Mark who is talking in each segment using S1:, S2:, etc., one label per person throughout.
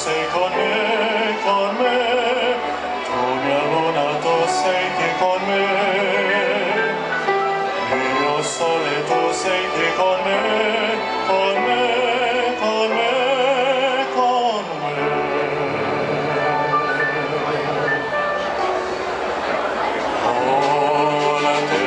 S1: sei con me, tu mia luna, tu sei qui con me, mio sole, tu sei qui con me, con me, con me, con me. Ora te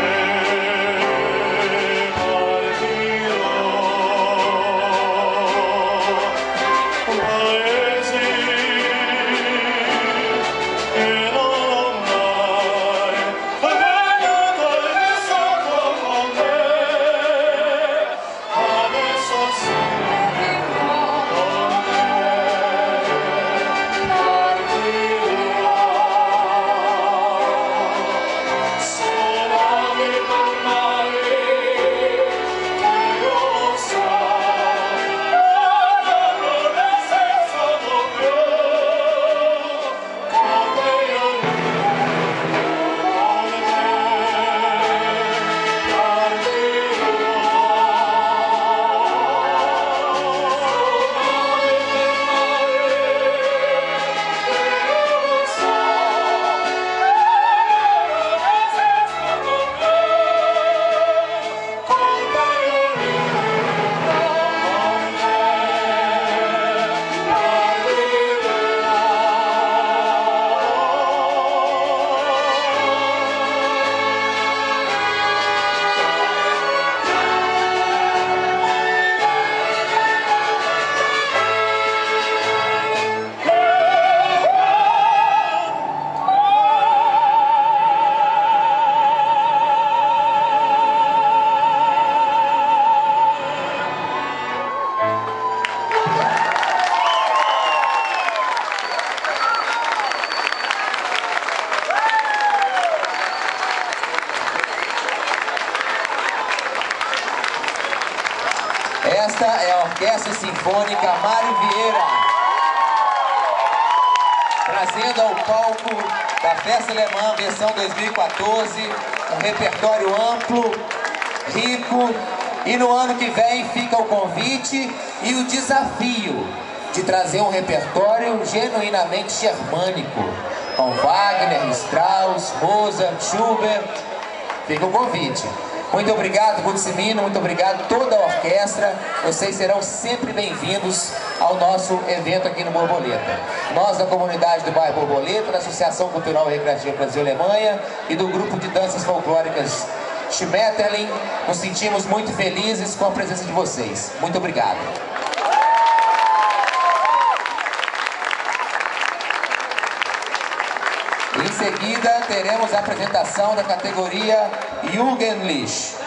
S2: Esta é a Orquestra Sinfônica Mário Vieira, trazendo ao palco da Festa Alemã versão 2014, um repertório amplo, rico, e no ano que vem fica o convite e o desafio de trazer um repertório genuinamente germânico, com Wagner, Strauss, Mozart, Schubert. Fica o convite. Muito obrigado, Gutzimino, muito obrigado toda a orquestra. Vocês serão sempre bem-vindos ao nosso evento aqui no Borboleta. Nós, da comunidade do bairro Borboleta, da Associação Cultural e Recreativa Brasil-Alemanha e do grupo de danças folclóricas Schmetterling, nos sentimos muito felizes com a presença de vocês. Muito obrigado. Em seguida, teremos a apresentação da categoria Jugendlich.